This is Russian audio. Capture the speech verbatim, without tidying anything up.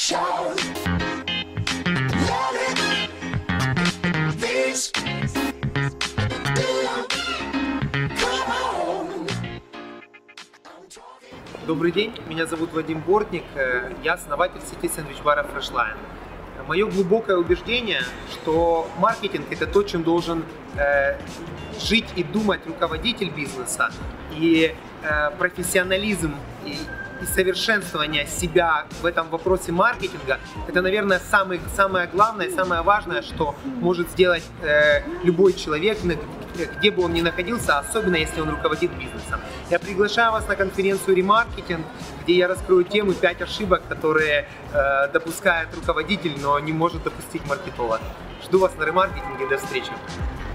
Добрый день, меня зовут Вадим Бортник, я основатель сети сэндвич-бара Freshline. Мое глубокое убеждение, что маркетинг – это то, чем должен э, жить и думать руководитель бизнеса, и э, профессионализм и, и совершенствование себя в этом вопросе маркетинга – это, наверное, самый, самое главное, самое важное, что может сделать э, любой человек, где бы он ни находился, особенно если он руководит бизнесом. Я приглашаю вас на конференцию «Ремаркетинг», где я раскрою тему пять ошибок, которые э, допускает руководитель, но не может допустить маркетолог. Жду вас на ремаркетинге, до встречи!